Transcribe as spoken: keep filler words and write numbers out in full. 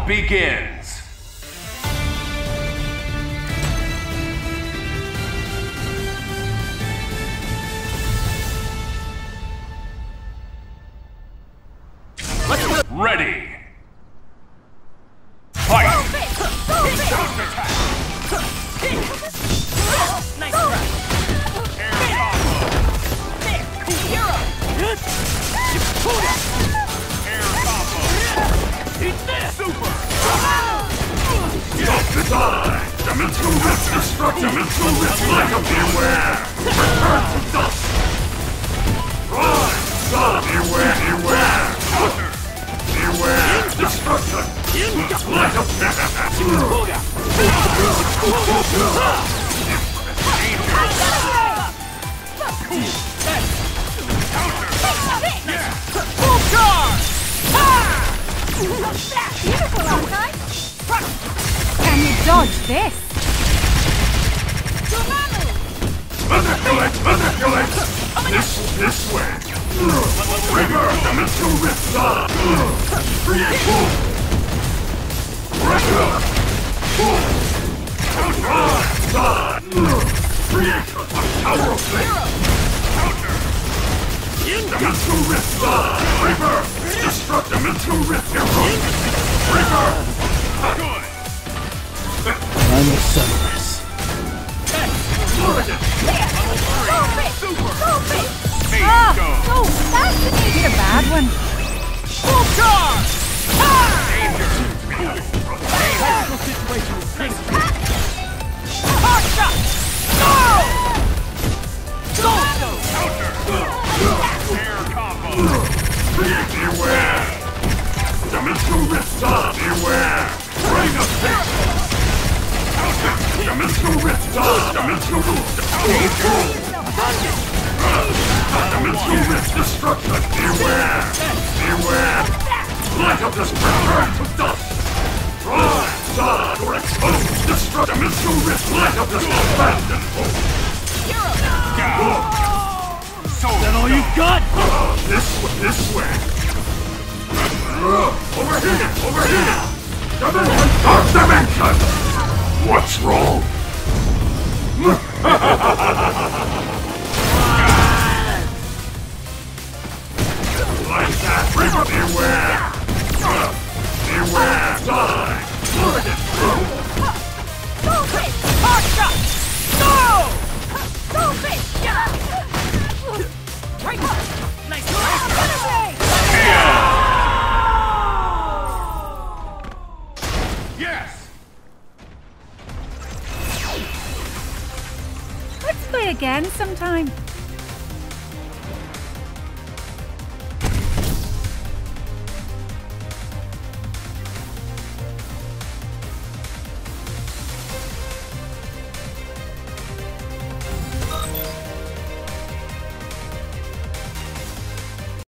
begins. Ready. Fight. Counterattack. Nice try. Air combo. Hero. Air combo. Eat this. Super. Die! Dimensional rift destruct! Dimensional rift like a beware! Return to dust! Rise! Stop! Beware! Beware! Counter. Beware! Destruction! Like a Full charge! Beautiful, outside. Can you dodge this? Manipulate! Manipulate! This, this way! Trigger! Dimensional rift! Die! Create boom! Trigger! Boom! Rise! Die! Create a tower of flame! Counter. Dimensional rift! Die! Trigger! Destruct Dimensional rift! Hero! Trigger! Good. I'm a sunrise. Target! Super. Ah, Bingo. so fascinating. A bad one. Full charge! Danger. Tactical situation is tense. Hard shot! Go! Go! Counter. Air combo. Beware! Dimensional rift! Die! Beware! Ring of fate! Dimensional rift! Die! Dimensional rift! Dimensional rift destruction! Beware! Beware! Light up this return to dust! Rise! Die! Or expose! Destruct Dimensional rift! Light up this abandoned home! So That all you got? This way! This way! Over here! Over here! Dimension! Dark Dimension! What's wrong? Like that! River! Beware! Beware! Die! Target! Hard shot! Go! Right. Nice try. yes. Let's play again sometime.